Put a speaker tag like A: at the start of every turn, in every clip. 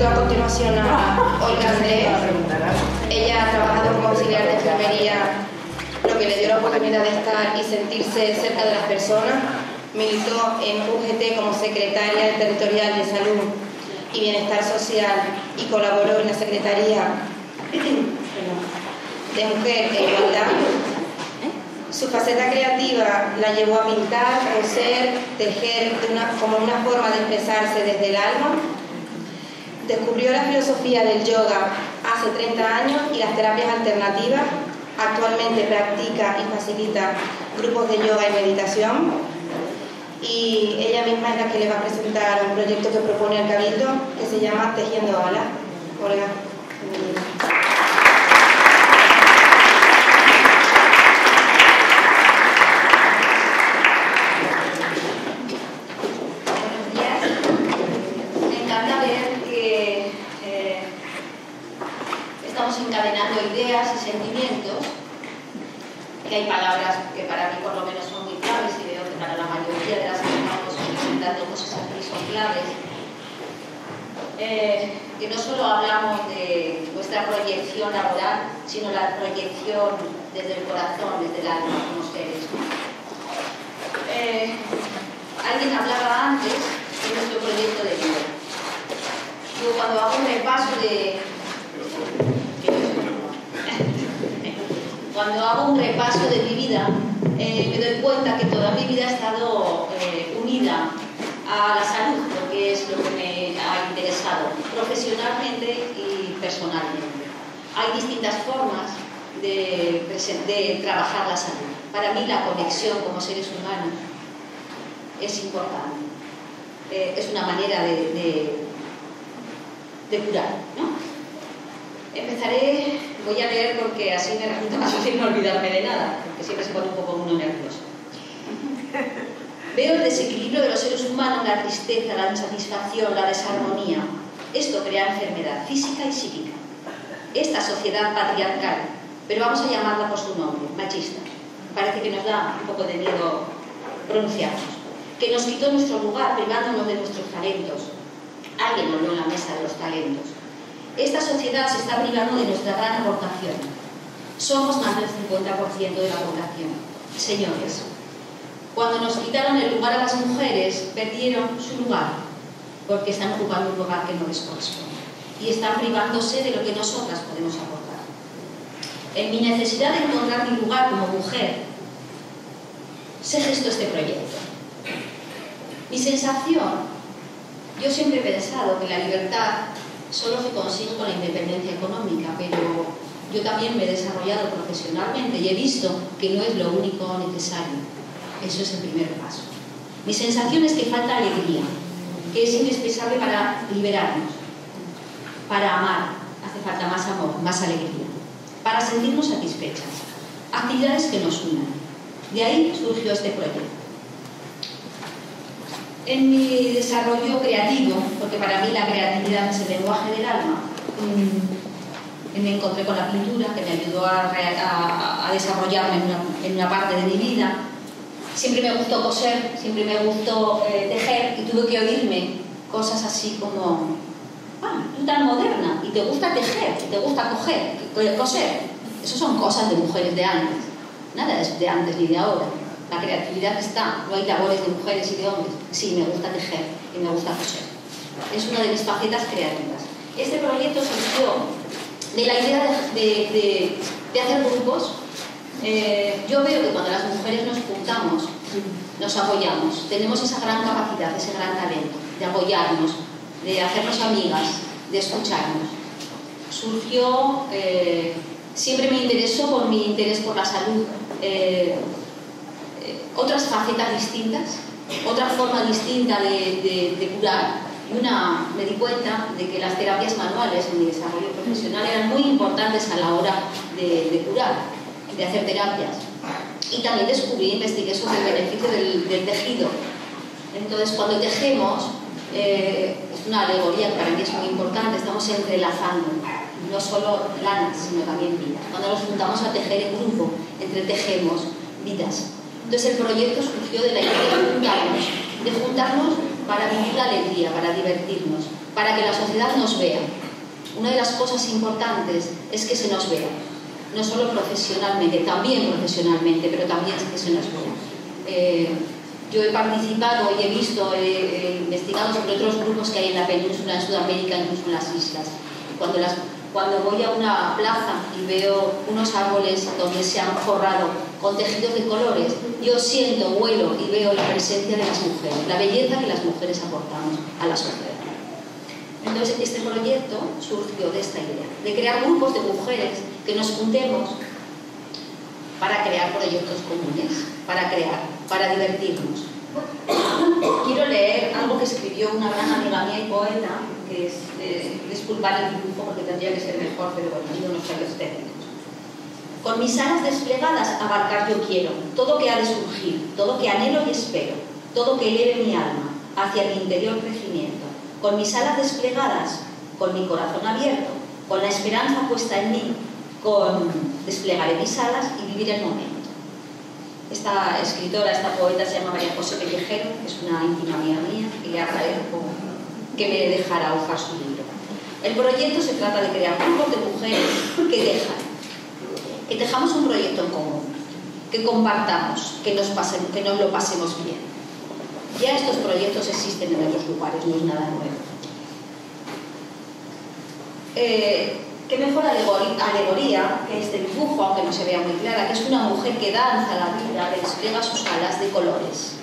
A: presento a continuación a Olga Andrés. Ella ha trabajado como auxiliar de enfermería, lo que le dio la oportunidad de estar y sentirse cerca de las personas. Militó en UGT como secretaria territorial de Salud y Bienestar Social y colaboró en la Secretaría de Mujer e Igualdad. Su faceta creativa la llevó a pintar, coser, tejer como una forma de expresarse desde el alma. Descubrió la filosofía del yoga hace 30 años y las terapias alternativas. Actualmente practica y facilita grupos de yoga y meditación. Y ella misma es la que le va a presentar un proyecto que propone el Cabildo, que se llama Tejiendo Alas. Olga, bienvenida.
B: Encadenando ideas y sentimientos, que hay palabras que para mí por lo menos son muy claves y veo que para la mayoría de las que estamos presentando cosas aquí son claves, que no solo hablamos de nuestra proyección laboral, sino la proyección desde el corazón, desde el alma, como seres. Alguien hablaba antes de nuestro proyecto de vida. Yo cuando hago un repaso de mi vida, me doy cuenta que toda mi vida ha estado unida a la salud, porque es lo que me ha interesado profesionalmente y personalmente. Hay distintas formas de trabajar la salud. Para mí la conexión como seres humanos es importante. Es una manera de curar, ¿no? Empezaré, voy a leer porque así me resulta más fácil no olvidarme de nada, porque siempre se pone un poco uno nervioso. Veo el desequilibrio de los seres humanos, la tristeza, la insatisfacción, la desarmonía. Esto crea enfermedad física y psíquica. Esta sociedad patriarcal, pero vamos a llamarla por su nombre, machista. Parece que nos da un poco de miedo pronunciarnos. Que nos quitó nuestro lugar privándonos de nuestros talentos. Alguien habló en la mesa de los talentos. Esta sociedad se está privando de nuestra gran aportación. Somos más del 50% de la población. Señores, cuando nos quitaron el lugar a las mujeres, perdieron su lugar, porque están ocupando un lugar que no les corresponde. Y están privándose de lo que nosotras podemos aportar. En mi necesidad de encontrar mi lugar como mujer, se gestó este proyecto. Mi sensación, yo siempre he pensado que la libertad solo se consigue con la independencia económica, pero yo también me he desarrollado profesionalmente y he visto que no es lo único necesario. Eso es el primer paso. Mi sensación es que falta alegría, que es indispensable para liberarnos, para amar. Hace falta más amor, más alegría, para sentirnos satisfechas. Actividades que nos unan. De ahí surgió este proyecto. En mi desarrollo creativo, porque para mí la creatividad es el lenguaje del alma, me encontré con la pintura, que me ayudó a desarrollarme en una parte de mi vida. Siempre me gustó coser, siempre me gustó tejer, y tuve que oírme cosas así como: tú tan moderna, y te gusta tejer, y te gusta coser. Eso son cosas de mujeres de antes, nada es de antes ni de ahora. La creatividad está, no hay labores de mujeres y de hombres. Sí, me gusta tejer y me gusta coser. Es una de mis facetas creativas. Este proyecto surgió de la idea de hacer grupos. Yo veo que cuando las mujeres nos juntamos, nos apoyamos, tenemos esa gran capacidad, ese gran talento de apoyarnos, de hacernos amigas, de escucharnos. Surgió, siempre me interesó por mi interés por la salud, otras facetas distintas, otra forma distinta de curar. Y me di cuenta de que las terapias manuales en mi desarrollo profesional eran muy importantes a la hora de curar, de hacer terapias. Y también investigué sobre el beneficio del tejido. Entonces, cuando tejemos, es una alegoría que para mí es muy importante, estamos entrelazando no solo lanas, sino también vidas. Cuando nos juntamos a tejer en grupo, entretejemos vidas. Entonces el proyecto surgió de la idea de juntarnos para vivir la alegría, para divertirnos, para que la sociedad nos vea. Una de las cosas importantes es que se nos vea, no solo profesionalmente, también profesionalmente, pero también que se nos vea. Yo he participado y he visto, he investigado sobre otros grupos que hay en la península, en Sudamérica, incluso en las islas. Cuando voy a una plaza y veo unos árboles donde se han forrado con tejidos de colores, yo siento, huelo y veo la presencia de las mujeres, la belleza que las mujeres aportamos a la sociedad. Entonces, este proyecto surgió de esta idea, de crear grupos de mujeres que nos juntemos para crear proyectos comunes, para divertirnos. Quiero leer algo que escribió una gran amiga mía y poeta, que es, disculpad el dibujo porque tendría que ser mejor, pero bueno, hay unos fallos técnicos. Con mis alas desplegadas abarcar yo quiero todo que ha de surgir, todo que anhelo y espero, todo que eleve mi alma hacia mi interior crecimiento. Con mis alas desplegadas, con mi corazón abierto, con la esperanza puesta en mí, desplegaré mis alas y viviré el momento. Esta escritora, esta poeta se llama María José Pellejero, es una íntima amiga mía y le agradezco que me dejara hojar su libro. El proyecto se trata de crear grupos de mujeres que tejamos un proyecto en común, que compartamos, que nos lo pasemos bien. Ya estos proyectos existen en otros lugares, no es nada nuevo. ¿Qué mejor alegoría que este dibujo, aunque no se vea muy clara, que es una mujer que danza la vida, que despliega sus alas de colores?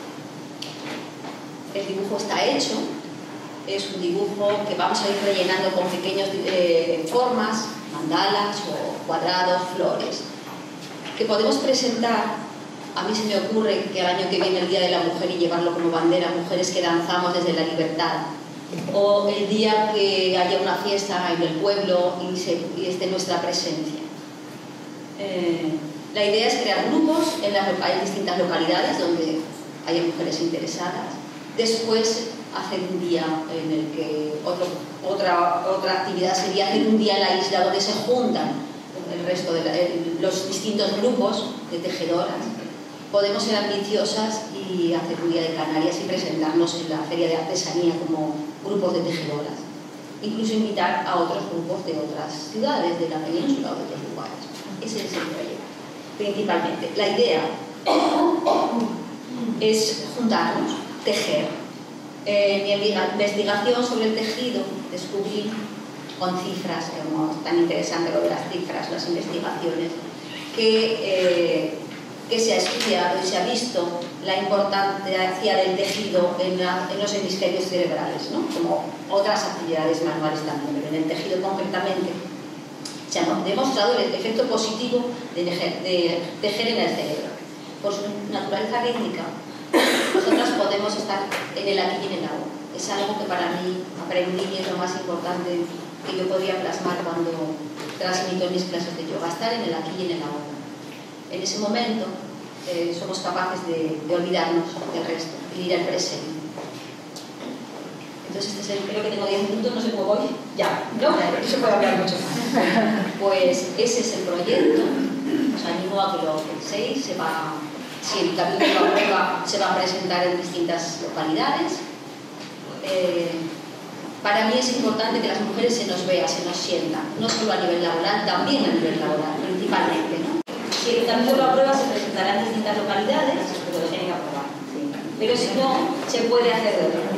B: El dibujo está hecho, es un dibujo que vamos a ir rellenando con pequeñas formas, mandalas o cuadrados, flores, que podemos presentar. A mí se me ocurre que el año que viene, el Día de la Mujer, y llevarlo como bandera, mujeres que danzamos desde la libertad, o el día que haya una fiesta en el pueblo y esté nuestra presencia. La idea es crear grupos en distintas localidades donde haya mujeres interesadas. Después hacer un día en el que otra actividad sería hacer un día en la isla donde se juntan el resto de los distintos grupos de tejedoras. Podemos ser ambiciosas y hacer un día de Canarias y presentarnos en la Feria de Artesanía como grupos de tejedoras. Incluso invitar a otros grupos de otras ciudades, de la península o de otros lugares. Ese es el proyecto, principalmente. La idea es juntarnos, tejer. Mi investigación sobre el tejido descubrí con cifras, como tan interesante lo de las cifras, las investigaciones, que se ha estudiado y se ha visto la importancia del tejido en los hemisferios cerebrales, ¿no? Como otras actividades manuales también, pero en el tejido concretamente se ha demostrado el efecto positivo de tejer en el cerebro. Por su naturaleza rítmica, nosotras podemos estar en el aquí y en el ahora. Es algo que para mí aprendí y es lo más importante que yo podría plasmar cuando transmito mis clases de yoga, estar en el aquí y en el ahora. En ese momento somos capaces de olvidarnos del resto, de ir al presente. Entonces, creo que tengo 10 minutos, no sé cómo voy. Ya, ¿no? Porque se puede hablar mucho más. Pues ese es el proyecto. Os animo a que lo penséis. Si el capítulo aprueba, se va a presentar en distintas localidades. Para mí es importante que las mujeres se nos vean, se nos sientan, no solo a nivel laboral, también a nivel laboral, principalmente, ¿no? Si el capítulo aprueba, se presentará en distintas localidades, pero lo tienen que aprobar. Pero si no, se puede hacer de otra manera.